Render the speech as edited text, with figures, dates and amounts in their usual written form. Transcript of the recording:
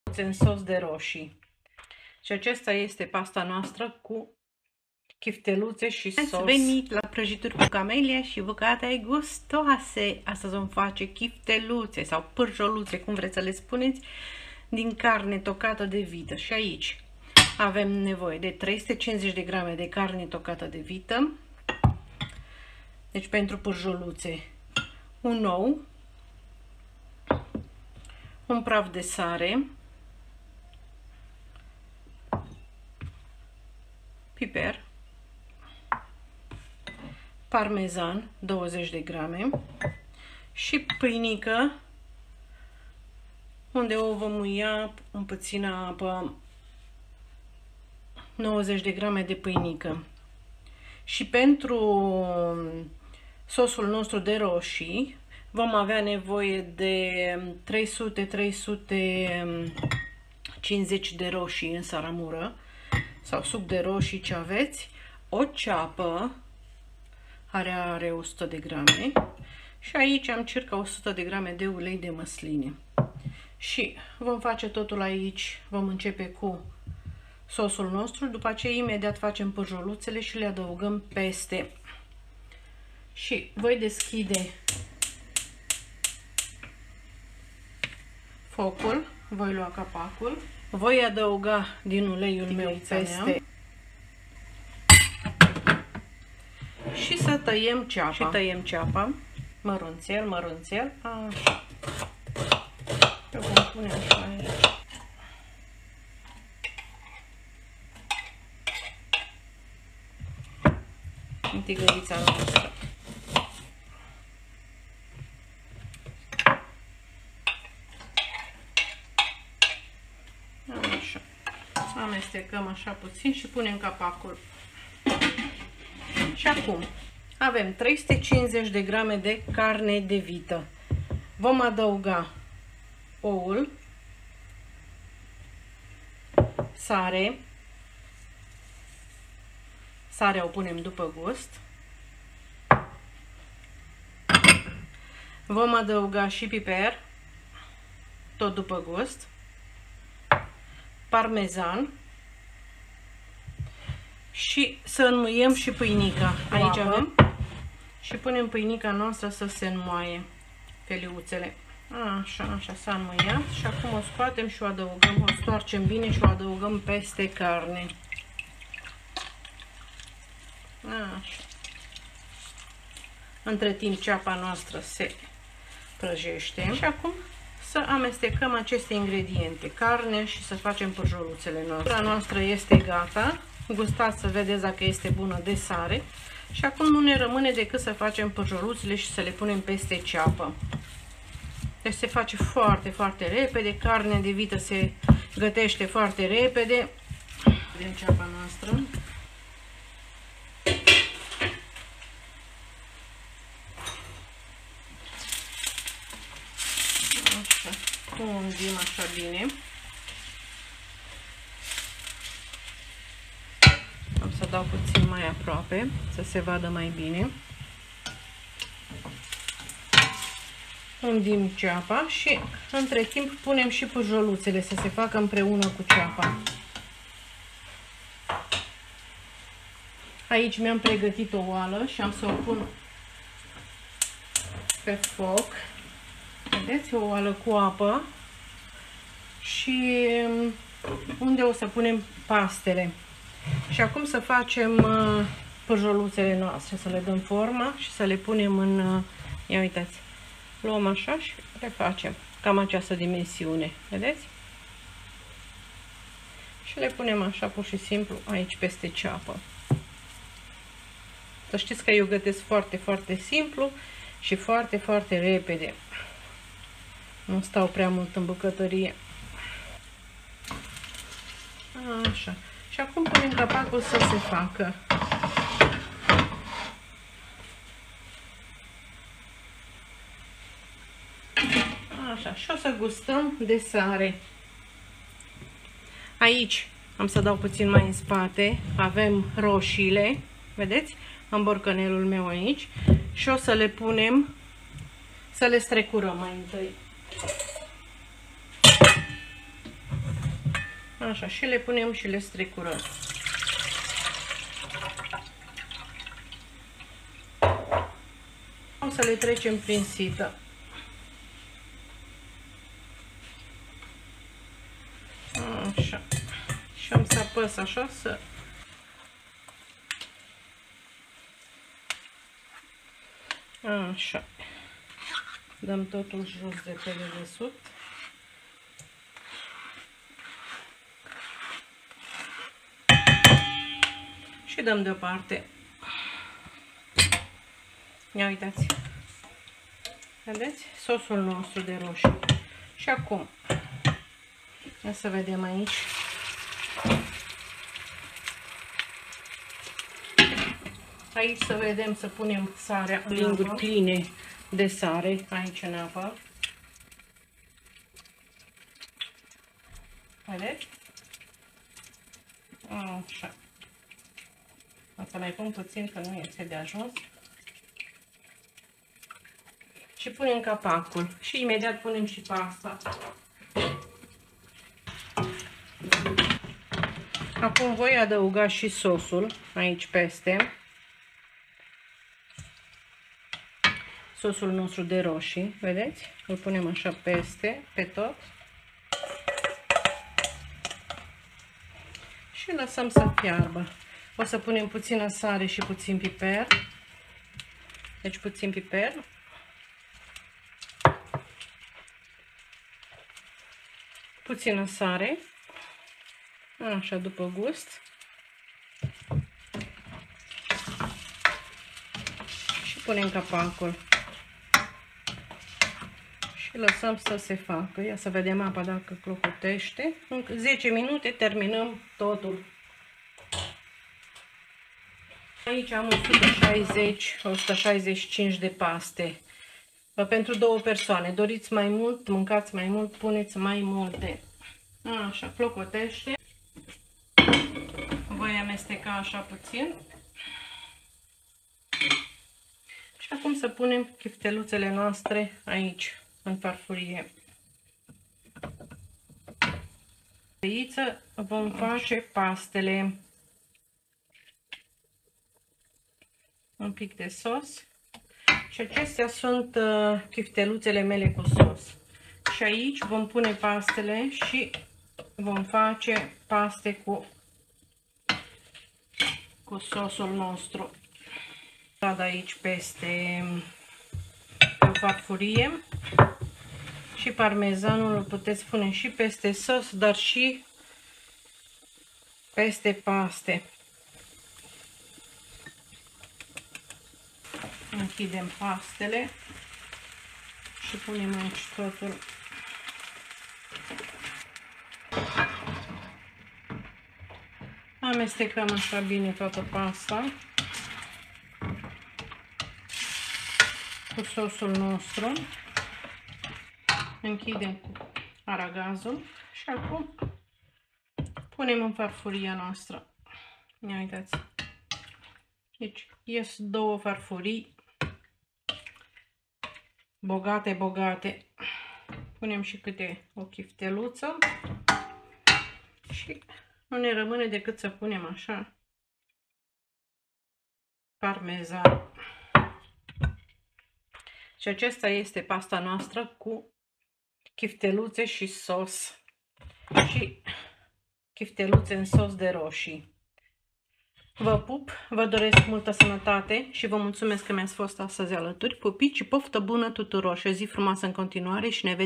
în sos de roșii. Și acesta este pasta noastră cu chifteluțe și sos. Ați venit la prăjituri cu camelia și bucate gustoase. Astăzi vom face chifteluțe sau pârjoluțe, cum vreți să le spuneți, din carne tocată de vită. Și aici avem nevoie de 350 de grame de carne tocată de vită. Deci pentru pârjoluțe, un ou, un praf de sare, piper, parmezan 20 de grame și pâinică, unde o vom muia în puțină apă, 90 de grame de pâinică. Și pentru sosul nostru de roșii vom avea nevoie de 300-350 de roșii în saramură sau suc de roșii, ce aveți, o ceapă are 100 de grame și aici am circa 100 de grame de ulei de măsline. Și vom face totul aici, vom începe cu sosul nostru, după aceea imediat facem pârjoluțele și le adăugăm peste. Și voi deschide focul, voi lua capacul, voi adăuga din uleiul meu peste și să tăiem ceapa. Și tăiem ceapa mărunțel, mărunțel. Așa. Eu vom pune așa aici. În tigărița noastră. Așa. Amestecăm așa puțin și punem capacul. Și acum avem 350 de grame de carne de vită. Vom adăuga oul, sare, sarea o punem după gust, vom adăuga și piper, tot după gust, parmezan și să înmuiem și pâinica. Aici avem și punem pâinica noastră să se înmoaie, feliuțele. Așa, așa s-a înmuiat și acum o scoatem și o adăugăm, o stoarcem bine și o adăugăm peste carne. Așa. Între timp ceapa noastră se prăjește și acum să amestecăm aceste ingrediente, carne, și să facem pârjoluțele noastre. Pârja noastră este gata, gustați să vedeți dacă este bună de sare și acum nu ne rămâne decât să facem pârjoluțele și să le punem peste ceapă. Deci se face foarte, foarte repede, carnea de vită se gătește foarte repede. Vedem ceapa noastră. Așa, undim așa bine. Am să dau puțin mai aproape, să se vadă mai bine. Undim ceapa și între timp punem și pârjoluțele să se facă împreună cu ceapa. Aici mi-am pregătit o oală și am să o pun pe foc. Vedeți? O oală cu apă și unde o să punem pastele. Și acum să facem pârjoluțele noastre, să le dăm forma și să le punem în... Ia uitați! Luăm așa și le facem cam această dimensiune, vedeți? Și le punem așa pur și simplu aici peste ceapă. Să știți că eu gătesc foarte, foarte simplu și foarte, foarte repede. Nu stau prea mult în bucătărie. Așa. Și acum punem capacul să se facă. Așa, și o să gustăm de sare. Aici am să dau puțin mai în spate. Avem roșiile, vedeți? Am borcanelul meu aici. Și o să le punem, să le strecurăm mai întâi. Așa, și le punem și le strecurăm. O să le trecem prin sită. Așa. Și am să apăs așa să... Așa. Dăm totul jos de pe dedesubt. Și dăm deoparte. Ia uitați. Vedeți? Sosul nostru de roșii. Și acum, ia să vedem aici. Aici să vedem, să punem sarea, linguri pline de sare aici în apă. Vedeți? Așa. O să mai pun puțin, că nu este de ajuns. Și punem capacul. Și imediat punem și pasta. Acum voi adăuga și sosul aici peste. Sosul nostru de roșii, vedeți? Îl punem așa peste, pe tot. Și lăsăm să fiarbă. O să punem puțină sare și puțin piper. Deci puțin piper. Puțină sare. Așa, după gust. Și punem capacul. Și lăsăm să se facă. Ia să vedem apa dacă clocotește. În 10 minute terminăm totul. Aici am 160-165 de paste. Pentru 2 persoane. Doriți mai mult, mâncați mai mult, puneți mai multe. Așa, clocotește. Voi amesteca așa puțin. Și acum să punem chifteluțele noastre aici, în farfurie. Aici vom face pastele. Un pic de sos. Și acestea sunt chifteluțele mele cu sos. Și aici vom pune pastele și vom face paste cu sosul nostru. Dau aici peste o farfurie. Și parmezanul îl puteți pune și peste sos, dar și peste paste. Închidem pastele și punem aici totul. Amestecăm așa bine toată pasta cu sosul nostru. Închidem cu aragazul și acum punem în farfuria noastră. Ia uitați. Deci ies 2 farfurii bogate, bogate. Punem și câte o chifteluță și nu ne rămâne decât să punem așa parmezan. Și acesta este pasta noastră cu chifteluțe și sos și chifteluțe în sos de roșii. Vă pup, vă doresc multă sănătate și vă mulțumesc că mi-ați fost astăzi alături. Pupici și poftă bună tuturor și o zi frumoasă în continuare și ne vedem.